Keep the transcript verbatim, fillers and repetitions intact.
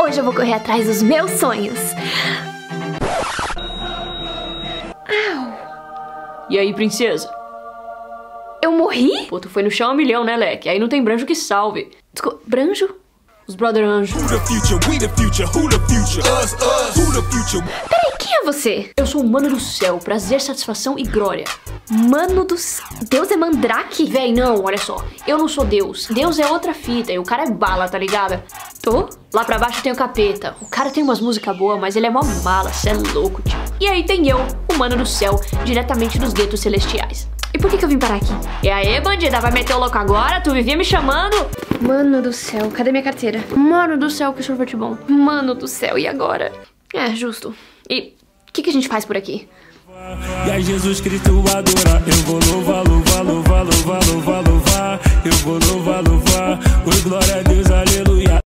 Hoje eu vou correr atrás dos meus sonhos. Au. E aí, princesa? Eu morri? Pô, tu foi no chão a milhão, né, Leque? Aí não tem branjo que salve. Desculpa, branjo? Os brother anjos. Peraí, quem é você? Eu sou o mano do céu, prazer, satisfação e glória. Mano do céu. Deus é Mandrake? Véi, não, olha só. Eu não sou Deus. Deus é outra fita e o cara é bala, tá ligado? Tô? Lá pra baixo tem o capeta. O cara tem umas músicas boas, mas ele é mó mala, cê é louco, tio. E aí tem eu, o mano do céu, diretamente dos guetos celestiais. E por que que eu vim parar aqui? E aí, bandida, vai meter o louco agora? Tu vivia me chamando? Mano do céu, cadê minha carteira? Mano do céu, que sorvete bom. Mano do céu, e agora? É, justo. E o que que a gente faz por aqui? E aí Jesus Cristo adora. Eu vou louvar, louvar, louvar, louvar, louvar, louvar. Eu vou louvar, louvar. Oi, glória a Deus, aleluia.